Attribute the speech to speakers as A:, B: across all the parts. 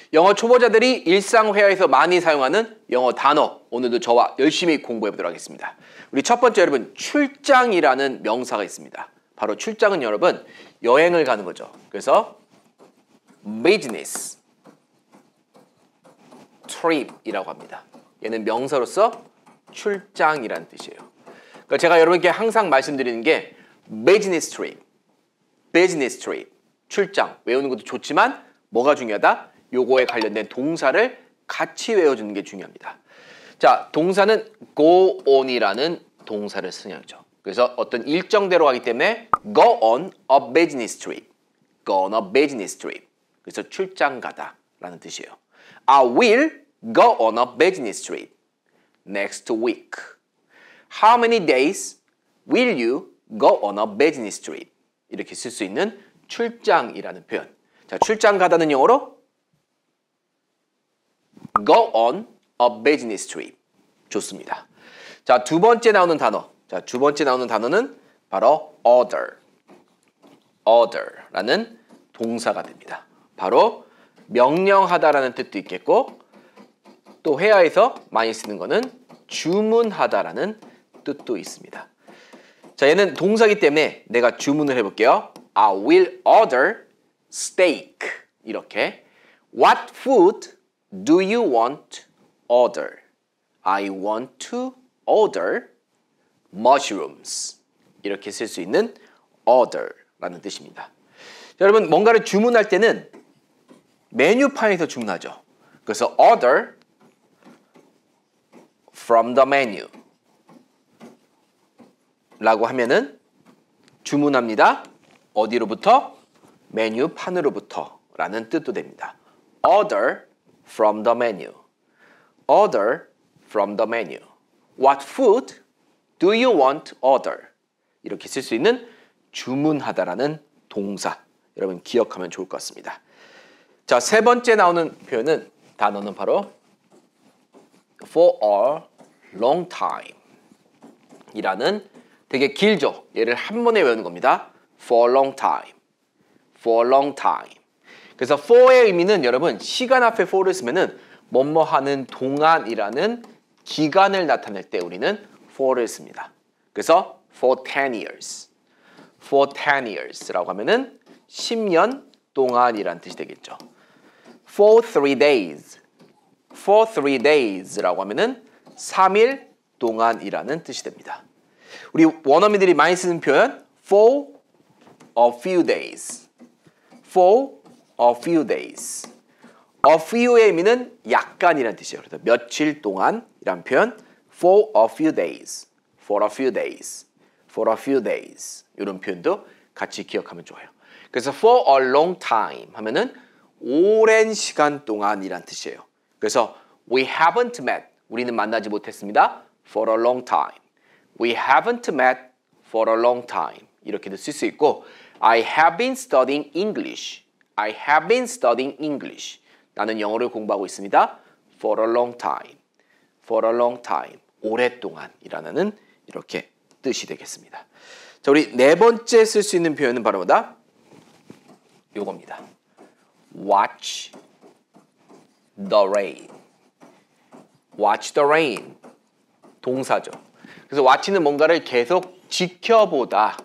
A: 영어 초보자들이 일상회화에서 많이 사용하는 영어 단어, 오늘도 저와 열심히 공부해보도록 하겠습니다. 우리 첫 번째 여러분, 출장이라는 명사가 있습니다. 바로 출장은 여러분, 여행을 가는 거죠. 그래서 business trip이라고 합니다. 얘는 명사로서 출장이라는 뜻이에요. 그러니까 제가 여러분께 항상 말씀드리는 게 business trip, 출장, 외우는 것도 좋지만 뭐가 중요하다? 요거에 관련된 동사를 같이 외워주는 게 중요합니다. 자, 동사는 go on이라는 동사를 쓰냐죠. 그래서 어떤 일정대로 가기 때문에 go on a business trip, go on a business trip. 그래서 출장 가다라는 뜻이에요. I will go on a business trip next week. How many days will you go on a business trip? 이렇게 쓸 수 있는 출장이라는 표현. 자, 출장 가다는 영어로 go on a business trip. 좋습니다. 자, 두 번째 나오는 단어. 자, 두 번째 나오는 단어는 바로 order라는 동사가 됩니다. 바로 명령하다라는 뜻도 있겠고 또 회화에서 많이 쓰는 거는 주문하다라는 뜻도 있습니다. 자, 얘는 동사이기 때문에 내가 주문을 해볼게요. I will order steak. 이렇게. What food do you want order? I want to order mushrooms. 이렇게 쓸 수 있는 order라는 뜻입니다. 자, 여러분 뭔가를 주문할 때는 메뉴판에서 주문하죠. 그래서 order from the menu 라고 하면은 주문합니다. 어디로부터? 메뉴판으로부터 라는 뜻도 됩니다. Order from the menu. Order from the menu. What food do you want order? 이렇게 쓸 수 있는 주문하다라는 동사. 여러분 기억하면 좋을 것 같습니다. 자, 세 번째 나오는 표현은 단어는 바로 for a long time 이라는 되게 길죠. 얘를 한 번에 외우는 겁니다. For a long time. For a long time. 그래서 for의 의미는 여러분 시간 앞에 for를 쓰면은 뭐뭐 하는 동안이라는 기간을 나타낼 때 우리는 for를 씁니다. 그래서 for 10 years. For 10 years라고 하면은 10년 동안이라는 뜻이 되겠죠. For 3 days. For 3 days라고 하면은 3일 동안이라는 뜻이 됩니다. 우리 원어민들이 많이 쓰는 표현 for a few days. For a few days. A few의 의미는 약간이라는 뜻이에요. 그래서 며칠 동안이라는 표현 for a few days. For a few days. For a few days. 이런 표현도 같이 기억하면 좋아요. 그래서 for a long time 하면은 오랜 시간 동안이란 뜻이에요. 그래서 we haven't met. 우리는 만나지 못했습니다. For a long time. We haven't met for a long time. 이렇게도 쓸 수 있고 I have been studying English. I have been studying English. 나는 영어를 공부하고 있습니다. For a long time. For a long time. 오랫동안이라는 이렇게 뜻이 되겠습니다. 자, 우리 네 번째 쓸 수 있는 표현은 바로 뭐다? 요겁니다. Watch the rain. Watch the rain. 동사죠. 그래서 watch는 뭔가를 계속 지켜보다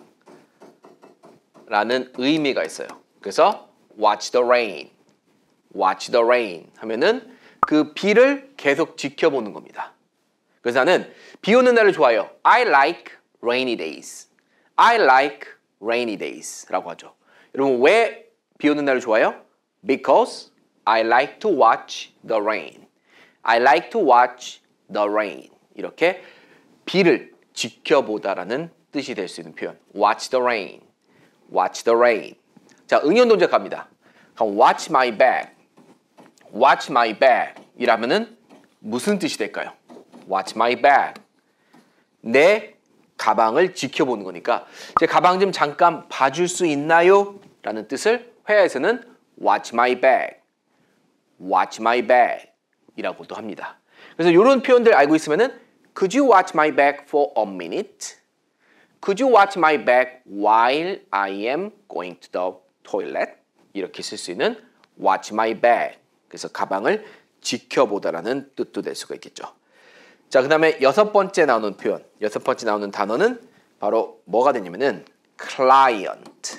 A: 라는 의미가 있어요. 그래서 watch the rain. Watch the rain 하면은 그 비를 계속 지켜보는 겁니다. 그래서 나는 비 오는 날을 좋아해요. I like rainy days. I like rainy days 라고 하죠. 여러분 왜 비 오는 날을 좋아해요? Because I like to watch the rain. I like to watch the rain. 이렇게 비를 지켜보다라는 뜻이 될 수 있는 표현. Watch the rain. Watch the rain. 자, 응용 동작 갑니다. 그럼 watch my bag. Watch my bag. 이라면은 무슨 뜻이 될까요? Watch my bag. 내 가방을 지켜보는 거니까 제 가방 좀 잠깐 봐줄 수 있나요? 라는 뜻을 회화에서는 watch my bag. Watch my bag. 이라고도 합니다. 그래서 이런 표현들 알고 있으면은 Could you watch my bag for a minute? Could you watch my bag while I am going to the toilet? 이렇게 쓸 수 있는 watch my bag. 그래서 가방을 지켜보다라는 뜻도 될 수가 있겠죠. 자, 그 다음에 여섯 번째 나오는 표현, 여섯 번째 나오는 단어는 바로 뭐가 되냐면은 client,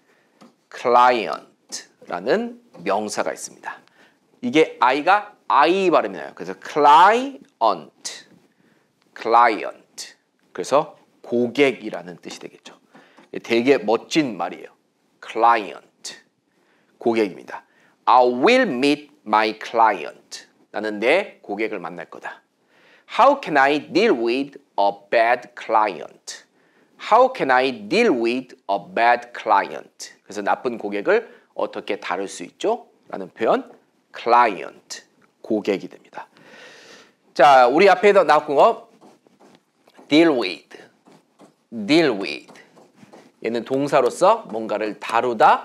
A: client라는 명사가 있습니다. 이게 I가 I 발음이 나요. 그래서 client, client. 그래서 고객이라는 뜻이 되겠죠. 되게 멋진 말이에요. client, 고객입니다. I will meet my client. 나는 내 고객을 만날 거다. How can I deal with a bad client? How can I deal with a bad client? 그래서 나쁜 고객을 어떻게 다룰 수 있죠? 라는 표현, client, 고객이 됩니다. 자, 우리 앞에서 나온 거 deal with, deal with. 얘는 동사로서 뭔가를 다루다,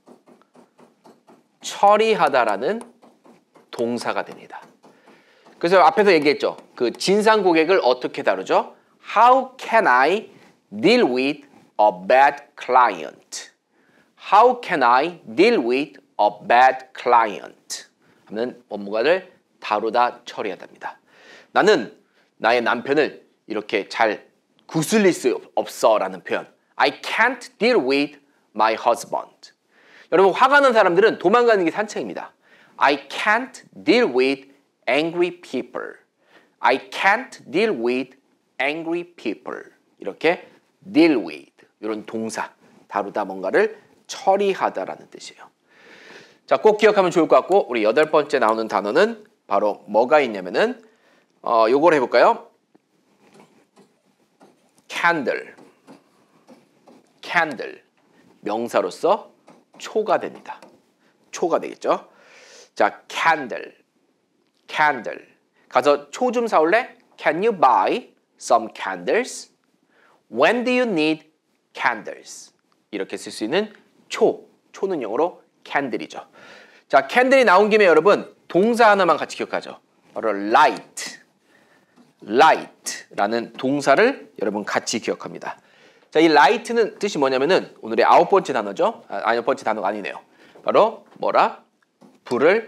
A: 처리하다라는 동사가 됩니다. 그래서 앞에서 얘기했죠. 그 진상 고객을 어떻게 다루죠? How can I deal with a bad client? How can I deal with a bad client? 하면 뭔가를 다루다 처리하답니다. 나는 나의 남편을 이렇게 잘 구슬릴 수 없어 라는 표현. I can't deal with my husband. 여러분 화가 난 사람들은 도망가는 게 산책입니다. I can't deal with angry people. I can't deal with angry people. 이렇게 deal with 이런 동사 다루다 뭔가를 처리하다라는 뜻이에요. 자, 꼭 기억하면 좋을 것 같고 우리 여덟 번째 나오는 단어는 바로 뭐가 있냐면은 요걸 해볼까요? candle, candle 명사로서 초가 됩니다. 초가 되겠죠? 자, candle, candle 가서 초 좀 사올래? Can you buy some candles? When do you need candles? 이렇게 쓸 수 있는 초, 초는 영어로 candle이죠. 자, candle이 나온 김에 여러분 동사 하나만 같이 기억하죠. 바로 light, light라는 동사를 여러분 같이 기억합니다. 자, 이 light는 뜻이 뭐냐면은 오늘의 아홉 번째 단어죠. 아홉 번째 단어가 아니네요. 바로 뭐라? 불을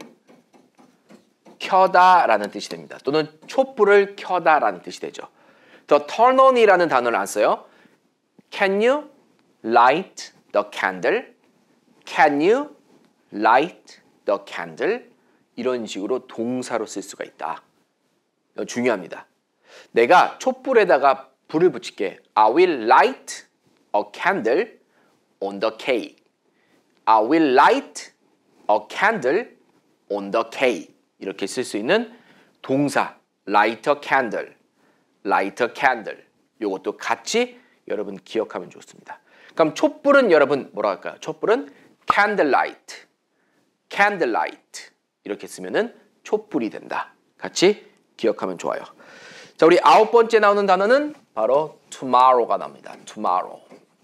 A: 켜다라는 뜻이 됩니다. 또는 촛불을 켜다라는 뜻이 되죠. 더 turn on이라는 단어를 안 써요. Can you light the candle? Can you light the candle? 이런 식으로 동사로 쓸 수가 있다. 이거 중요합니다. 내가 촛불에다가 불을 붙일게. I will light a candle on the cake. I will light a candle on the cake. 이렇게 쓸 수 있는 동사 light a candle, light a candle. 이것도 같이 여러분 기억하면 좋습니다. 그럼 촛불은 여러분 뭐라 할까요? 촛불은 candlelight, candlelight 이렇게 쓰면은 촛불이 된다. 같이 기억하면 좋아요. 자, 우리 아홉 번째 나오는 단어는 바로 tomorrow가 나옵니다. tomorrow.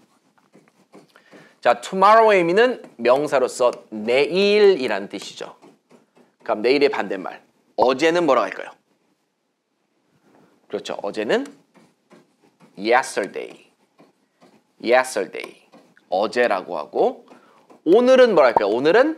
A: 자, tomorrow의 의미는 명사로서 내일이라는 뜻이죠. 그럼 내일의 반대말. 어제는 뭐라고 할까요? 그렇죠. 어제는 yesterday. yesterday. 어제라고 하고 오늘은 뭐라 할까요? 오늘은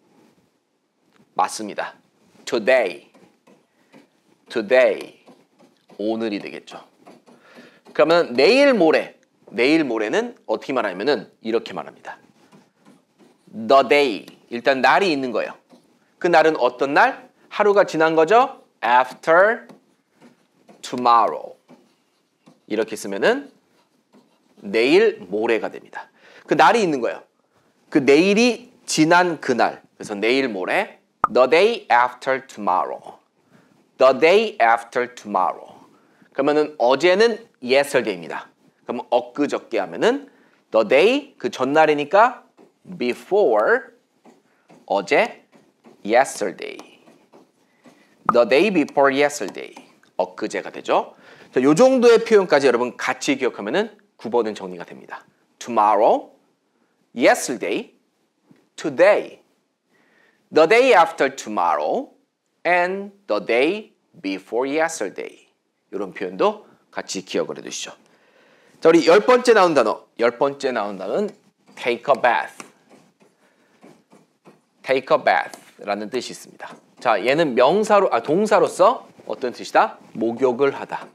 A: 맞습니다. today. today. 오늘이 되겠죠. 그러면 내일 모레. 내일 모레는 어떻게 말하냐면은 이렇게 말합니다. the day. 일단 날이 있는 거예요. 그 날은 어떤 날? 하루가 지난 거죠? after tomorrow. 이렇게 쓰면은 내일 모레가 됩니다. 그 날이 있는 거예요. 그 내일이 지난 그날. 그래서 내일 모레 the day after tomorrow. the day after tomorrow. 그러면은 어제는 yesterday입니다. 그럼 엊그저께 하면은 the day 그 전날이니까 before 어제 yesterday. the day before yesterday. 엊그제가 되죠. 자, 요 정도의 표현까지 여러분 같이 기억하면은 9번은 정리가 됩니다. tomorrow, yesterday, today, the day after tomorrow, and the day before yesterday. 이런 표현도 같이 기억을 해두시죠. 자, 우리 열 번째 나온 단어. 열 번째 나온 단어는 take a bath. take a bath. 라는 뜻이 있습니다. 자, 얘는 동사로서 어떤 뜻이다? 목욕을 하다.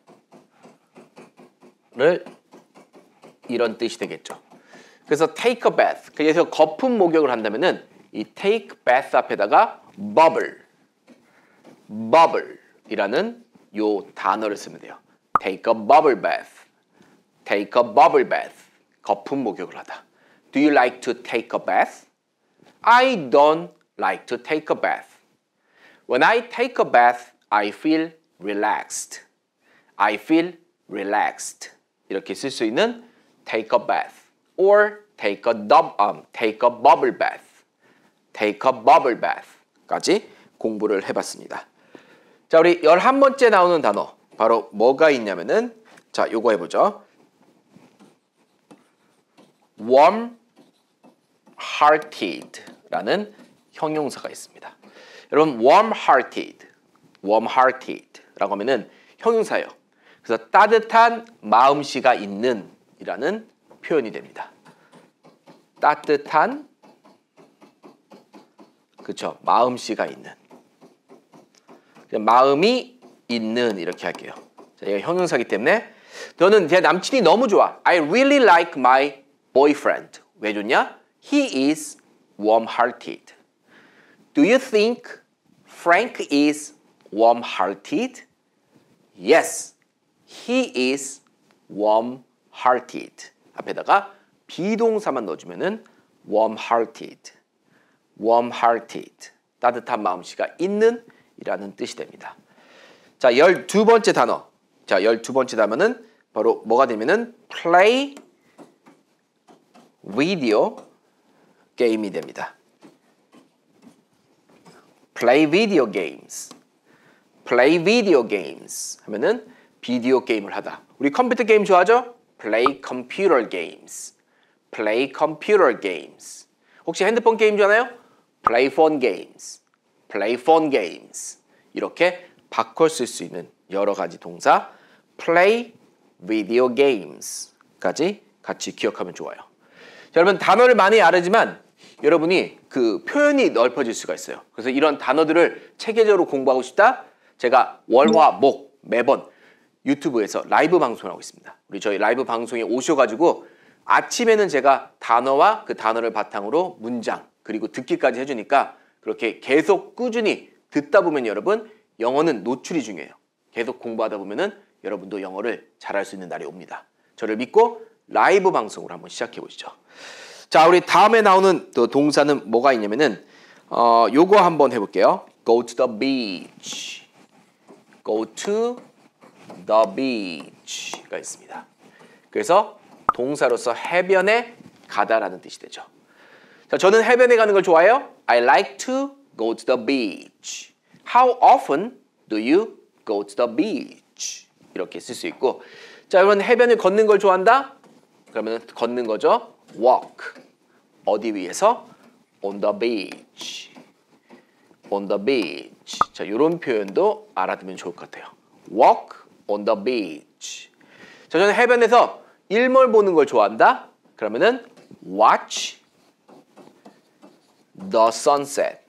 A: 를 이런 뜻이 되겠죠. 그래서 take a bath. 그래서 거품 목욕을 한다면은 이 take bath 앞에다가 bubble이라는 요 단어를 쓰면 돼요. take a bubble bath. take a bubble bath. 거품 목욕을 하다. Do you like to take a bath? I don't like to take a bath. When I take a bath, I feel relaxed. I feel relaxed. 이렇게 쓸 수 있는 take a bath or take a bubble bath. take a bubble bath까지 공부를 해봤습니다. 자, 우리 11번째 나오는 단어 바로 뭐가 있냐면은 자, 요거 해보죠. warm-hearted라는 형용사가 있습니다. 여러분 warm-hearted라고 하면은 형용사예요. 그래서 따뜻한 마음씨가 있는 이라는 표현이 됩니다. 따뜻한 그쵸 마음씨가 있는 마음이 있는 이렇게 할게요. 자, 얘가 형용사이기 때문에 저는 제 남친이 너무 좋아. I really like my boyfriend. 왜 좋냐? He is warm-hearted. Do you think Frank is warm-hearted? Yes, he is warm-hearted. 앞에다가 비동사만 넣어주면은 warm-hearted, 따뜻한 마음씨가 있는 이라는 뜻이 됩니다. 자, 12번째 단어. 자, 12번째 단어는 바로 뭐가 되면은 play video game이 됩니다. play video games 하면은 비디오 게임을 하다. 우리 컴퓨터 게임 좋아하죠? play computer games. 혹시 핸드폰 게임 좋아하나요? play phone games. 이렇게 바꿔 쓸 수 있는 여러 가지 동사 play video games까지 같이 기억하면 좋아요. 자, 여러분 단어를 많이 알지만 여러분이 그 표현이 넓어질 수가 있어요. 그래서 이런 단어들을 체계적으로 공부하고 싶다? 제가 월화목 매번 유튜브에서 라이브 방송을 하고 있습니다. 우리 저희 라이브 방송에 오셔가지고 아침에는 제가 단어와 그 단어를 바탕으로 문장 그리고 듣기까지 해주니까 그렇게 계속 꾸준히 듣다 보면 여러분 영어는 노출이 중요해요. 계속 공부하다 보면은 여러분도 영어를 잘할 수 있는 날이 옵니다. 저를 믿고 라이브 방송으로 한번 시작해 보시죠. 자, 우리 다음에 나오는 또 동사는 뭐가 있냐면은 요거 한번 해볼게요. Go to the beach. 가 있습니다. 그래서 동사로서 해변에 가다라는 뜻이 되죠. 자, 저는 해변에 가는 걸 좋아해요. I like to go to the beach. How often do you go to the beach? 이렇게 쓸 수 있고, 자, 여러분 해변을 걷는 걸 좋아한다? 그러면 걷는 거죠. walk. 어디 위에서? on the beach. 자, 이런 표현도 알아두면 좋을 것 같아요. walk on the beach. 자, 저는 해변에서 일몰 보는 걸 좋아한다? 그러면은 watch the sunset.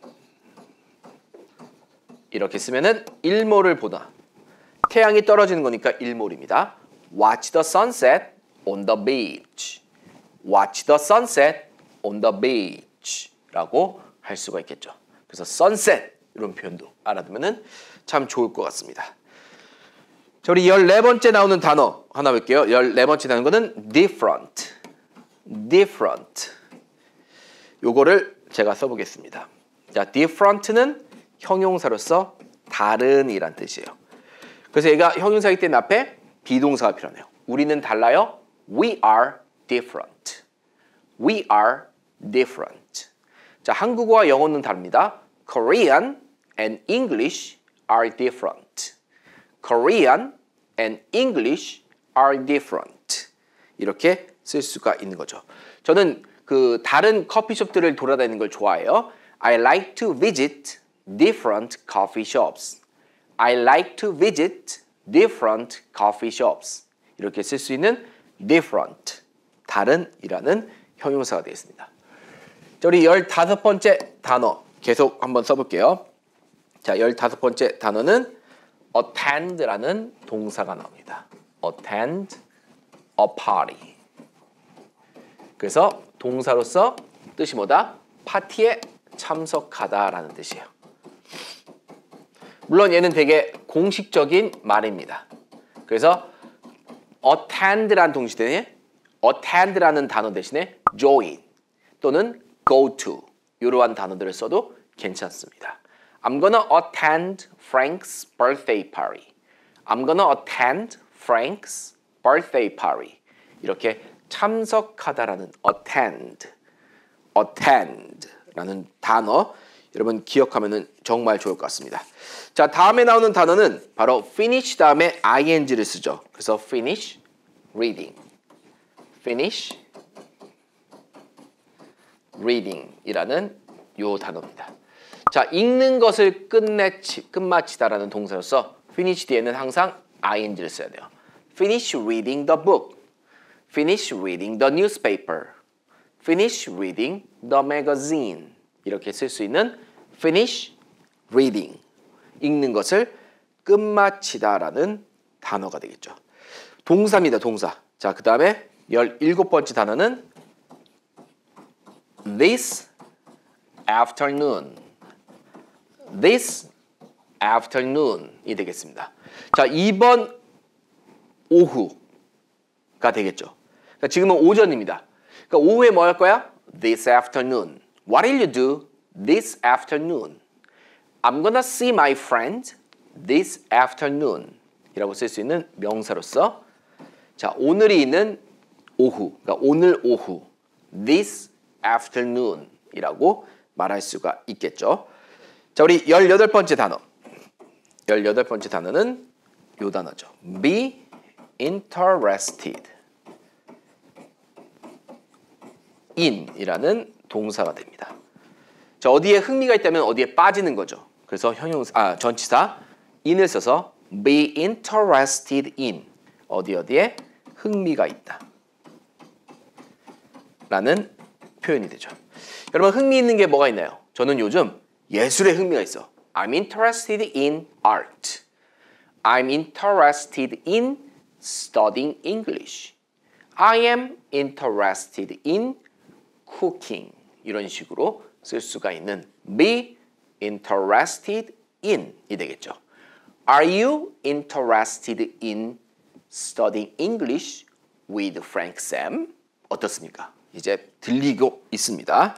A: 이렇게 쓰면은 일몰을 보다. 태양이 떨어지는 거니까 일몰입니다. Watch the sunset on the beach. Watch the sunset on the beach. 라고 할 수가 있겠죠. 그래서 sunset 이런 표현도 알아두면은 참 좋을 것 같습니다. 자, 우리 14번째 나오는 단어 하나 볼게요. 14번째 단어는 different. 요거를 제가 써보겠습니다. 자, different는 형용사로서 다른이란 뜻이에요. 그래서 얘가 형용사이기 때문에 앞에 비동사가 필요하네요. 우리는 달라요. We are different. 자, 한국어와 영어는 다릅니다. Korean and English are different. 이렇게 쓸 수가 있는 거죠. 저는 그 다른 커피숍들을 돌아다니는 걸 좋아해요. I like to visit different coffee shops. 이렇게 쓸 수 있는 different, 다른이라는 형용사가 되어 있습니다. 자, 우리 15번째 단어 계속 한번 써볼게요. 자, 15번째 단어는 attend라는 동사가 나옵니다. attend a party. 그래서 동사로서 뜻이 뭐다? 파티에 참석하다라는 뜻이에요. 물론 얘는 되게 공식적인 말입니다. 그래서 attend라는 동시 대신에 attend라는 단어 대신에 join 또는 go to 이러한 단어들을 써도 괜찮습니다. I'm gonna attend Frank's birthday party. I'm gonna attend Frank's birthday party. 이렇게 참석하다라는 attend라는 단어 여러분 기억하면 정말 좋을 것 같습니다. 자, 다음에 나오는 단어는 바로 finish 다음에 ing를 쓰죠. 그래서 finish reading, finish reading이라는 요 단어입니다. 자, 읽는 것을 끝마치다라는 동사로서 finish 뒤에는 항상 ing를 써야 돼요. finish reading the book, finish reading the newspaper, finish reading the magazine 이렇게 쓸 수 있는 finish reading 읽는 것을 끝마치다라는 단어가 되겠죠. 동사입니다. 동사. 자, 그 다음에 17번째 단어는 this afternoon. this afternoon이 되겠습니다. 자, 이번 오후가 되겠죠. 그러니까 지금은 오전입니다. 그러니까 오후에 뭐 할 거야? This afternoon. What will you do this afternoon? I'm gonna see my friend this afternoon 이라고 쓸 수 있는 명사로서 자, 오늘이 있는 오후, 그러니까 오늘 오후 this afternoon 이라고 말할 수가 있겠죠. 자, 우리 18번째 단어 18번째 단어는 요 단어죠. be interested in 이라는 동사가 됩니다. 자, 어디에 흥미가 있다면 어디에 빠지는 거죠. 그래서 전치사 in을 써서 be interested in 어디에 흥미가 있다 라는 표현이 되죠. 여러분 흥미 있는 게 뭐가 있나요? 저는 요즘 예술에 흥미가 있어. I'm interested in art. I'm interested in studying English. I am interested in cooking. 이런 식으로 쓸 수가 있는 be interested in이 되겠죠. Are you interested in studying English with Frank Sam? 어떻습니까? 이제 들리고 있습니다.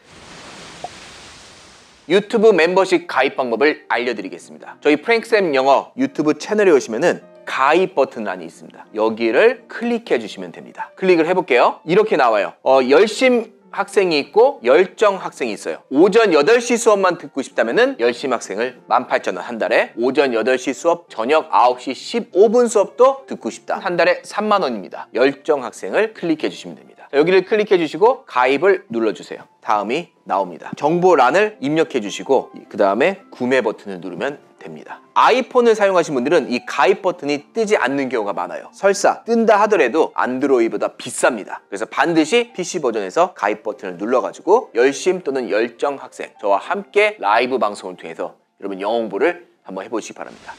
A: 유튜브 멤버십 가입 방법을 알려드리겠습니다. 저희 프랭크쌤 영어 유튜브 채널에 오시면은 가입 버튼란이 있습니다. 여기를 클릭해 주시면 됩니다. 클릭을 해볼게요. 이렇게 나와요. 열심 학생이 있고 열정 학생이 있어요. 오전 8시 수업만 듣고 싶다면은 열심 학생을 18,000원 한 달에 오전 8시 수업 저녁 9시 15분 수업도 듣고 싶다. 한 달에 3만 원입니다. 열정 학생을 클릭해 주시면 됩니다. 여기를 클릭해 주시고 가입을 눌러주세요. 다음이 나옵니다. 정보란을 입력해 주시고 그 다음에 구매 버튼을 누르면 됩니다. 아이폰을 사용하신 분들은 이 가입 버튼이 뜨지 않는 경우가 많아요. 설사 뜬다 하더라도 안드로이드보다 비쌉니다. 그래서 반드시 PC 버전에서 가입 버튼을 눌러가지고 열심 또는 열정 학생 저와 함께 라이브 방송을 통해서 여러분 영어 공부를 한번 해보시기 바랍니다.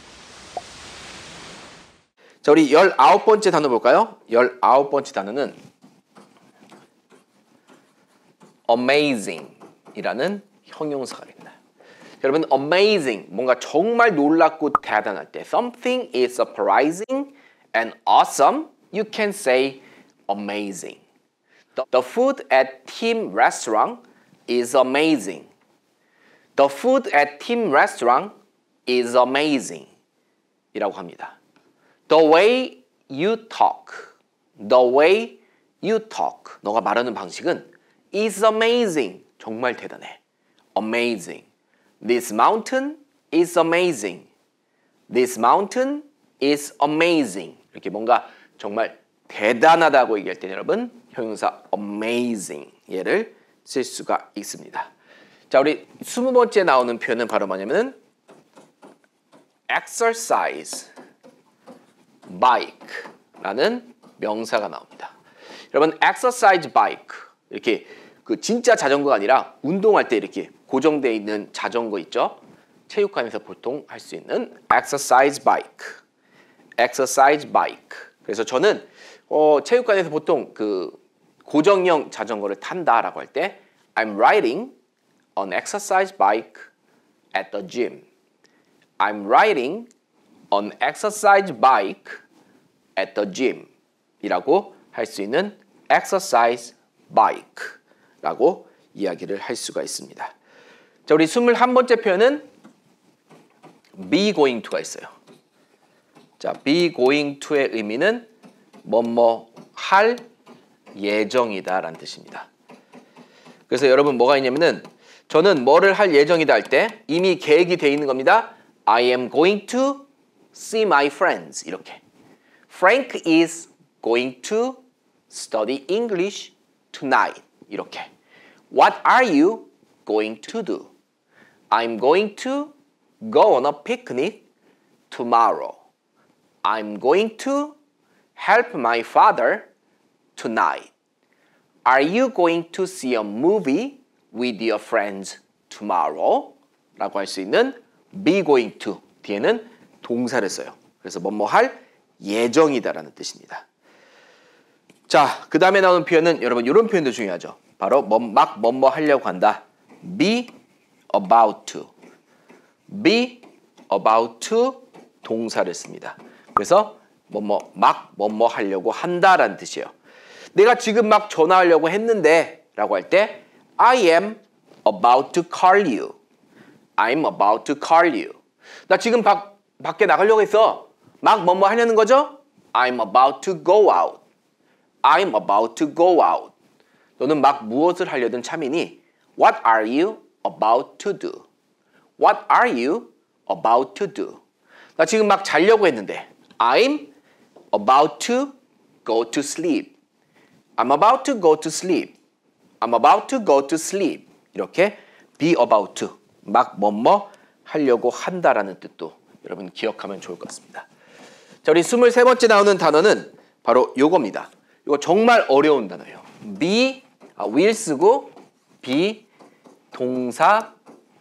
A: 자, 우리 19번째 단어 볼까요? 19번째 단어는 amazing 이라는 형용사가 됩니다. 여러분 amazing 뭔가 정말 놀랍고 대단할 때 something is surprising and awesome you can say amazing. The food at Tim restaurant is amazing. The food at Tim restaurant is amazing 이라고 합니다. The way you talk. The way you talk. 너가 말하는 방식은 is amazing. 정말 대단해. Amazing. This mountain is amazing. This mountain is amazing. 이렇게 뭔가 정말 대단하다고 얘기할 때 여러분 형용사 amazing 얘를 쓸 수가 있습니다. 자, 우리 20번째 나오는 표현은 바로 뭐냐면 exercise bike라는 명사가 나옵니다. 여러분 exercise bike 이렇게 그 진짜 자전거가 아니라 운동할 때 이렇게 고정되어 있는 자전거 있죠? 체육관에서 보통 할 수 있는 exercise bike. exercise bike. 그래서 저는 체육관에서 보통 그 고정형 자전거를 탄다라고 할 때 I'm riding an exercise bike at the gym. I'm riding an exercise bike at the gym 이라고 할 수 있는 exercise bike라고 이야기를 할 수가 있습니다. 자, 우리 21번째 표현은 be going to가 있어요. 자, be going to의 의미는 뭐뭐 할 예정이다 라는 뜻입니다. 그래서 여러분 뭐가 있냐면은 저는 뭐를 할 예정이다 할 때 이미 계획이 되어 있는 겁니다. I am going to see my friends 이렇게. Frank is going to study English tonight 이렇게. What are you going to do? I'm going to go on a picnic tomorrow. I'm going to help my father tonight. Are you going to see a movie with your friends tomorrow? 라고 할 수 있는 be going to 뒤에는 동사를 써요. 그래서 뭐뭐 할 예정이다 라는 뜻입니다. 자, 그 다음에 나오는 표현은 여러분 이런 표현도 중요하죠. 바로 막 뭐뭐 하려고 한다. be about to. be about to 동사를 씁니다. 그래서 막 뭐뭐 하려고 한다라는 뜻이에요. 내가 지금 막 전화하려고 했는데 라고 할 때 I am about to call you. I'm about to call you. 나 지금 밖에 나가려고 했어. 막 뭐뭐 하려는 거죠? I'm about to go out. I'm about to go out. 너는 막 무엇을 하려든 참이니 What are you about to do? What are you about to do? 나 지금 막 자려고 했는데 I'm about to go to sleep. I'm about to go to sleep. I'm about to go to sleep. 이렇게 be about to 막 뭐뭐 하려고 한다라는 뜻도 여러분 기억하면 좋을 것 같습니다. 자, 우리 23번째 나오는 단어는 바로 요겁니다. 이거 정말 어려운 단어예요. be, will 쓰고 be 동사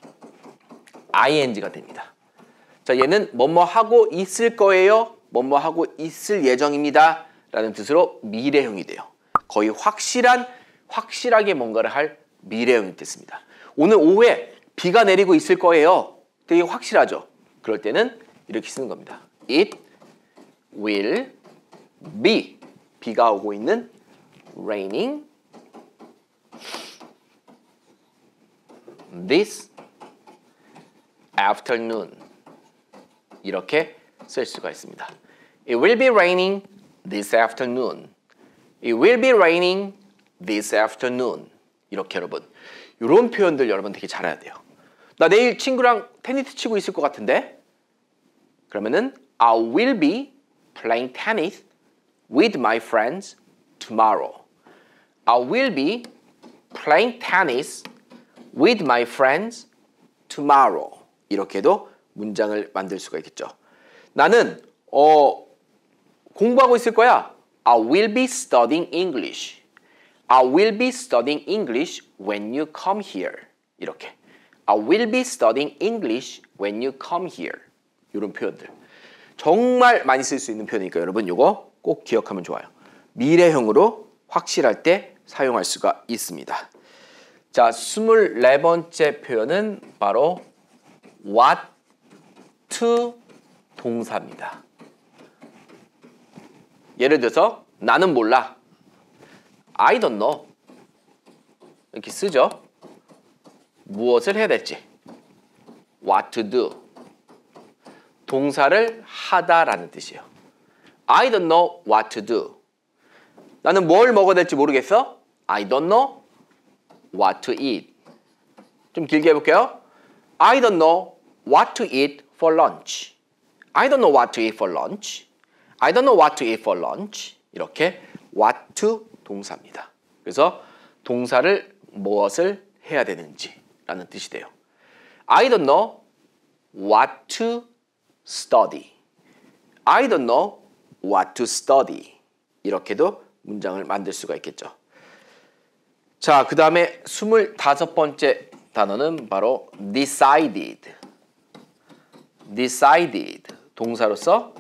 A: ing가 됩니다. 자, 얘는 뭐뭐 하고 있을 거예요. 뭐뭐 하고 있을 예정입니다. 라는 뜻으로 미래형이 돼요. 거의 확실하게 뭔가를 할 미래형이 됐습니다. 오늘 오후에 비가 내리고 있을 거예요. 되게 확실하죠. 그럴 때는 이렇게 쓰는 겁니다. It will be. 비가 오고 있는 raining this afternoon. 이렇게 쓸 수가 있습니다. It will be raining this afternoon. It will be raining this afternoon. 이렇게 여러분 이런 표현들 여러분 되게 잘해야 돼요. 나 내일 친구랑 테니스 치고 있을 것 같은데 그러면은 I will be playing tennis with my friends tomorrow. I will be playing tennis with my friends tomorrow. 이렇게도 문장을 만들 수가 있겠죠. 나는 공부하고 있을 거야. I will be studying English. I will be studying English when you come here. 이렇게. I will be studying English when you come here. 이런 표현들. 정말 많이 쓸 수 있는 표현이니까 여러분 이거 꼭 기억하면 좋아요. 미래형으로 확실할 때 사용할 수가 있습니다. 자, 24번째 표현은 바로 what to 동사입니다. 예를 들어서 나는 몰라. I don't know. 이렇게 쓰죠. 무엇을 해야 될지. What to do. 동사를 하다라는 뜻이에요. I don't know what to do. 나는 뭘 먹어야 될지 모르겠어. I don't know what to eat. 좀 길게 해볼게요. I don't know what to eat for lunch. I don't know what to eat for lunch. I don't know what to eat for lunch. 이렇게 what to 동사입니다. 그래서 동사를 무엇을 해야 되는지라는 뜻이 돼요. I don't know what to study. I don't know what to study. 이렇게도 문장을 만들 수가 있겠죠. 자, 그 다음에 25번째 단어는 바로 decided. decided 동사로서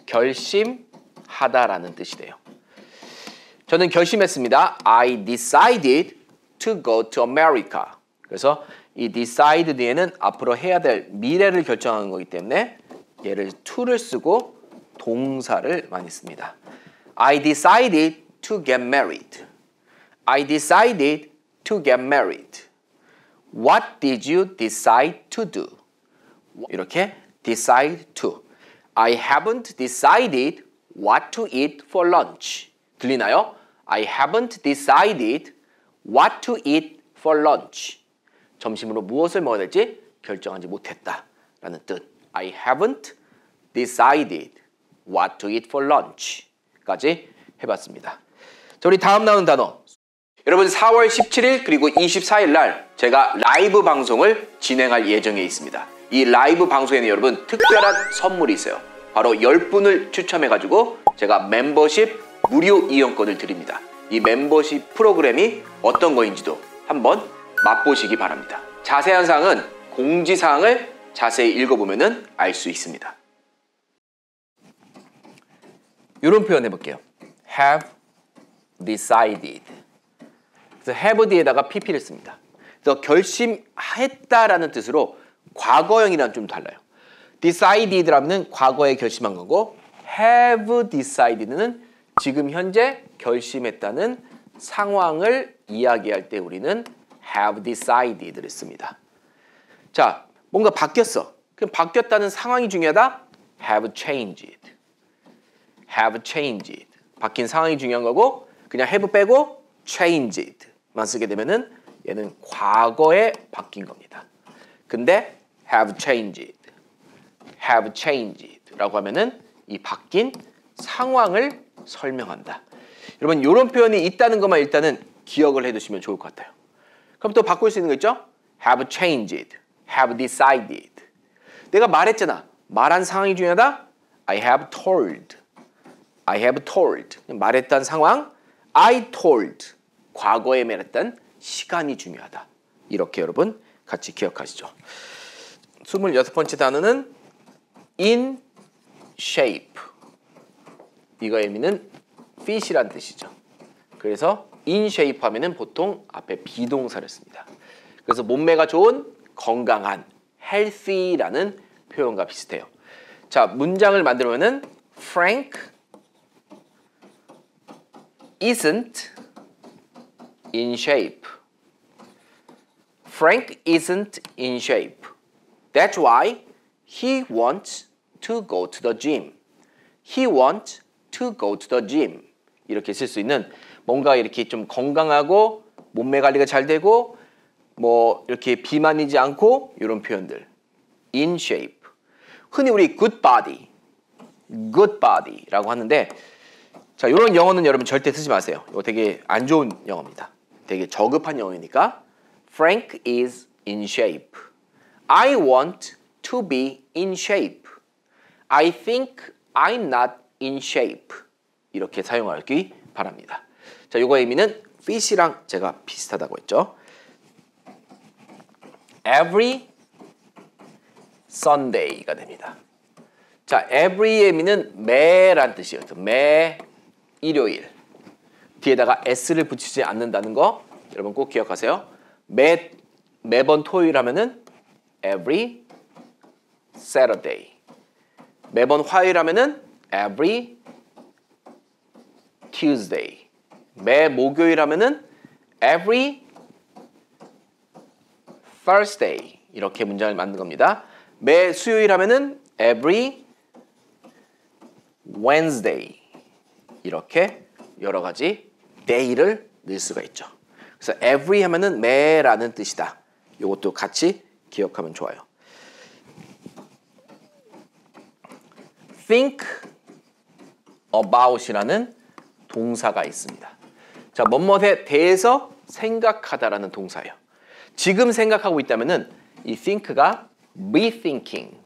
A: 결심하다라는 뜻이 돼요. 저는 결심했습니다. I decided to go to America. 그래서 이 decide 뒤에는 앞으로 해야 될 미래를 결정하는 거기 때문에 얘를 to를 쓰고 동사를 많이 씁니다. I decided to get married. I decided to get married. What did you decide to do? 이렇게 decide to. I haven't decided what to eat for lunch. 들리나요? I haven't decided what to eat for lunch. 점심으로 무엇을 먹어야 될지 결정하지 못했다 라는 뜻. I haven't decided what to eat for lunch 까지 해봤습니다. 자, 우리 다음 나오는 단어. 여러분 4월 17일 그리고 24일 날 제가 라이브 방송을 진행할 예정에 있습니다. 이 라이브 방송에는 여러분 특별한 선물이 있어요. 바로 10분을 추첨해가지고 제가 멤버십 무료 이용권을 드립니다. 이 멤버십 프로그램이 어떤 거인지도 한번 맛보시기 바랍니다. 자세한 사항은 공지사항을 자세히 읽어보면 알 수 있습니다. 이런 표현 해볼게요. have decided. 그래서 have 뒤에다가 pp를 씁니다. 그래서 결심했다라는 뜻으로 과거형이랑 좀 달라요. decided라는 과거에 결심한 거고 have decided는 지금 현재 결심했다는 상황을 이야기할 때 우리는 have decided를 씁니다. 자, 뭔가 바뀌었어. 그럼 바뀌었다는 상황이 중요하다? have changed. have changed. 바뀐 상황이 중요한 거고 그냥 have 빼고 changed만 쓰게 되면은 얘는 과거에 바뀐 겁니다. 근데 have changed. have changed라고 하면은 이 바뀐 상황을 설명한다. 여러분 이런 표현이 있다는 것만 일단은 기억을 해두시면 좋을 것 같아요. 그럼 또 바꿀 수 있는 거 있죠? have changed, have decided. 내가 말했잖아. 말한 상황이 중요하다? I have told. I have told. 말했던 상황. I told. 과거에 말했던 시간이 중요하다. 이렇게 여러분 같이 기억하시죠. 26번째 단어는 in shape. 이거의 의미는 fit이란 뜻이죠. 그래서 in shape 하면은 보통 앞에 비동사를 씁니다. 그래서 몸매가 좋은, 건강한, healthy라는 표현과 비슷해요. 자, 문장을 만들면은 Frank isn't in shape. Frank isn't in shape. That's why he wants to go to the gym. He wants to go to the gym. 이렇게 쓸 수 있는 뭔가 이렇게 좀 건강하고 몸매 관리가 잘 되고 뭐 이렇게 비만이지 않고 이런 표현들. in shape. 흔히 우리 good body라고 하는데 자, 이런 영어는 여러분 절대 쓰지 마세요. 이거 되게 안 좋은 영어입니다. 되게 저급한 영어니까 Frank is in shape. I want to be in shape. I think I'm not in shape. 이렇게 사용하기 바랍니다. 자, 요거의 의미는 fit이랑 제가 비슷하다고 했죠. Every Sunday가 됩니다. 자, every의 의미는 매란 뜻이에요. 매 일요일. 뒤에다가 s를 붙이지 않는다는 거 여러분 꼭 기억하세요. 매번 토요일 하면은 every Saturday. 매번 화요일 하면은 every Tuesday. 매 목요일 하면은 every Thursday. 이렇게 문장을 만든 겁니다. 매 수요일 하면은 every Wednesday. 이렇게 여러 가지 day를 넣을 수가 있죠. 그래서 every 하면은 매라는 뜻이다. 이것도 같이 기억하면 좋아요. think about이라는 동사가 있습니다. 자, 뭐뭐에 대해서 생각하다라는 동사예요. 지금 생각하고 있다면은 이 think가 rethinking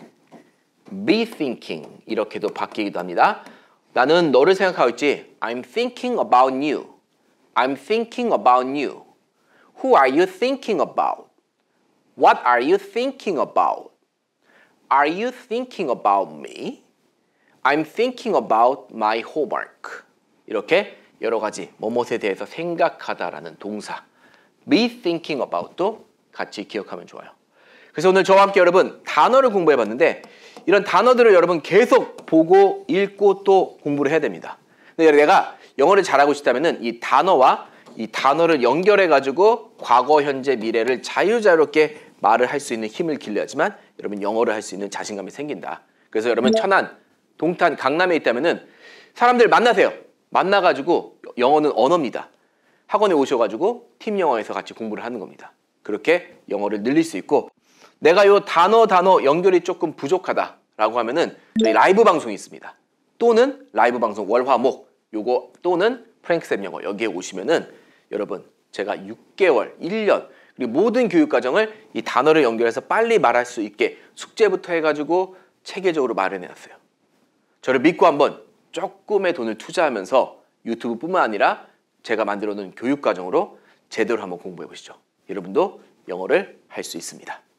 A: 이렇게도 바뀌기도 합니다. 나는 너를 생각하고 있지. I'm thinking about you. I'm thinking about you. Who are you thinking about? What are you thinking about? Are you thinking about me? I'm thinking about my homework. 이렇게 여러 가지 뭐뭇에 대해서 생각하다라는 동사 be thinking about도 같이 기억하면 좋아요. 그래서 오늘 저와 함께 여러분 단어를 공부해봤는데 이런 단어들을 여러분 계속 보고 읽고 또 공부를 해야 됩니다. 근데 내가 영어를 잘하고 싶다면 이 단어와 이 단어를 연결해가지고 과거, 현재, 미래를 자유자유롭게 말을 할 수 있는 힘을 길러야지만 여러분 영어를 할 수 있는 자신감이 생긴다. 그래서 여러분 천안, 동탄, 강남에 있다면은 사람들 만나세요. 만나가지고 영어는 언어입니다. 학원에 오셔가지고 팀 영어에서 같이 공부를 하는 겁니다. 그렇게 영어를 늘릴 수 있고 내가 요 단어 연결이 조금 부족하다라고 하면은 저희 라이브 방송이 있습니다. 또는 라이브 방송 월화목 요거 또는 프랭크쌤 영어 여기에 오시면은 여러분 제가 6개월, 1년 그리고 모든 교육과정을 이 단어를 연결해서 빨리 말할 수 있게 숙제부터 해가지고 체계적으로 마련해놨어요. 저를 믿고 한번 조금의 돈을 투자하면서 유튜브뿐만 아니라 제가 만들어 놓은 교육과정으로 제대로 한번 공부해 보시죠. 여러분도 영어를 할 수 있습니다.